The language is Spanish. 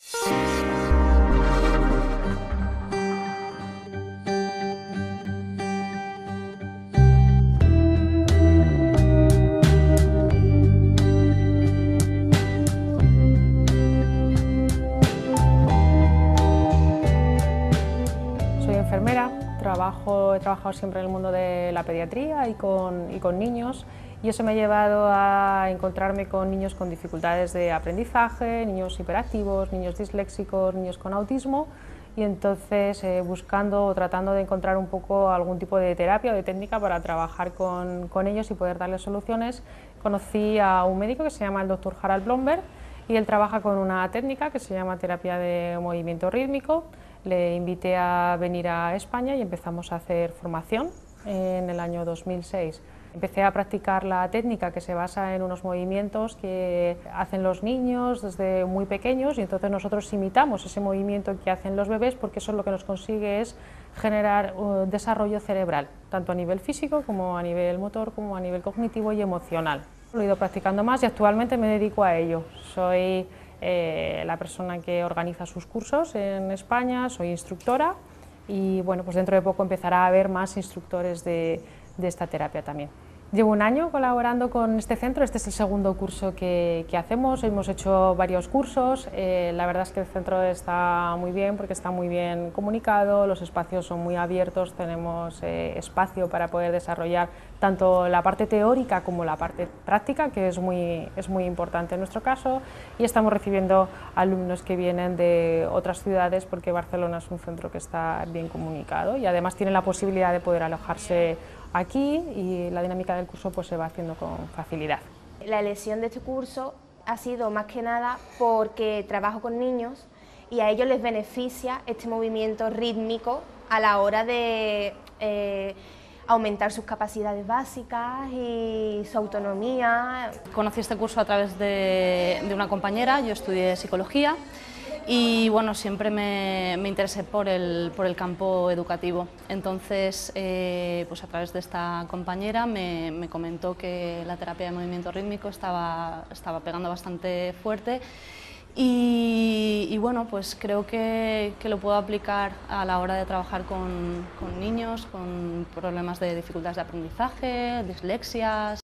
Soy enfermera, he trabajado siempre en el mundo de la pediatría y con niños, y eso me ha llevado a encontrarme con niños con dificultades de aprendizaje, niños hiperactivos, niños disléxicos, niños con autismo, y entonces buscando o tratando de encontrar un poco algún tipo de terapia o de técnica para trabajar con ellos y poder darles soluciones, conocí a un médico que se llama el Dr. Harald Blomberg, y él trabaja con una técnica que se llama terapia de movimiento rítmico. Le invité a venir a España y empezamos a hacer formación en el año 2006. Empecé a practicar la técnica, que se basa en unos movimientos que hacen los niños desde muy pequeños, y entonces nosotros imitamos ese movimiento que hacen los bebés, porque eso lo que nos consigue es generar desarrollo cerebral, tanto a nivel físico como a nivel motor, como a nivel cognitivo y emocional. Lo he ido practicando más y actualmente me dedico a ello. Soy la persona que organiza sus cursos en España, soy instructora, y bueno, pues dentro de poco empezará a haber más instructores de esta terapia también. Llevo un año colaborando con este centro, este es el segundo curso que hacemos, hemos hecho varios cursos. La verdad es que el centro está muy bien porque está muy bien comunicado, los espacios son muy abiertos, tenemos espacio para poder desarrollar tanto la parte teórica como la parte práctica, que es muy importante en nuestro caso, y estamos recibiendo alumnos que vienen de otras ciudades porque Barcelona es un centro que está bien comunicado y además tiene la posibilidad de poder alojarse aquí, y la dinámica del curso pues se va haciendo con facilidad. La elección de este curso ha sido más que nada porque trabajo con niños y a ellos les beneficia este movimiento rítmico a la hora de aumentar sus capacidades básicas y su autonomía. Conocí este curso a través de una compañera, yo estudié psicología y bueno, siempre me interesé por el campo educativo. Entonces, pues a través de esta compañera me comentó que la terapia de movimiento rítmico estaba pegando bastante fuerte. Y bueno, pues creo que lo puedo aplicar a la hora de trabajar con niños con problemas de dificultades de aprendizaje, dislexias.